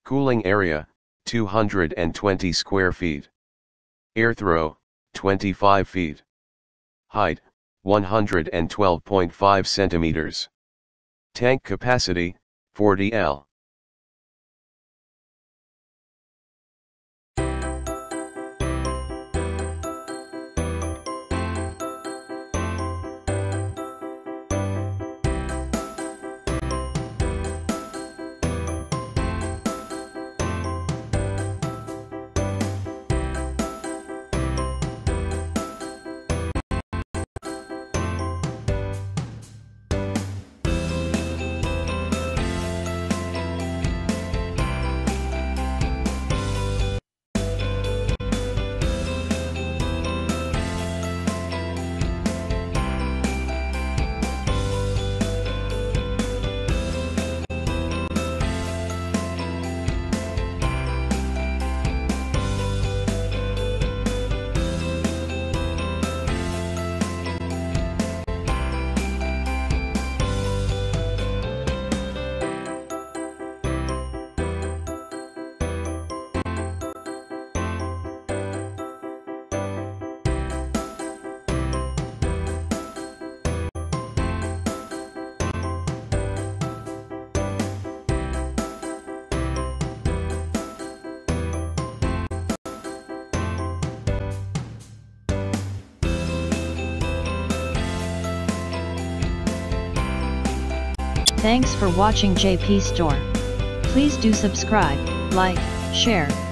Cooling area, 220 square feet. Airthrow, 25 feet. Height, 112.5 centimeters. Tank capacity, 40 L. Thanks for watching JP Store. Please do subscribe, like, share,